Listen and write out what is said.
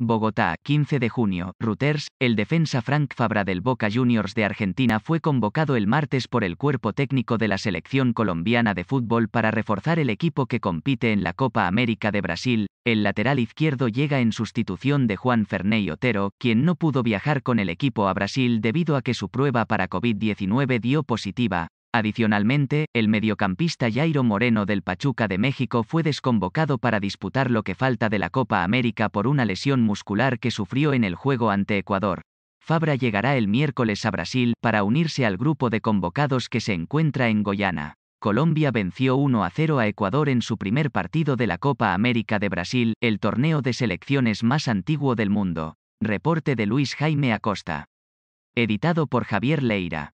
Bogotá, 15 de junio. Reuters, el defensa Frank Fabra del Boca Juniors de Argentina fue convocado el martes por el cuerpo técnico de la selección colombiana de fútbol para reforzar el equipo que compite en la Copa América de Brasil. El lateral izquierdo llega en sustitución de Juan Ferney Otero, quien no pudo viajar con el equipo a Brasil debido a que su prueba para COVID-19 dio positiva. Adicionalmente, el mediocampista Jairo Moreno del Pachuca de México fue desconvocado para disputar lo que falta de la Copa América por una lesión muscular que sufrió en el juego ante Ecuador. Fabra llegará el miércoles a Brasil para unirse al grupo de convocados que se encuentra en Guyana. Colombia venció 1-0 a Ecuador en su primer partido de la Copa América de Brasil, el torneo de selecciones más antiguo del mundo. Reporte de Luis Jaime Acosta. Editado por Javier Leira.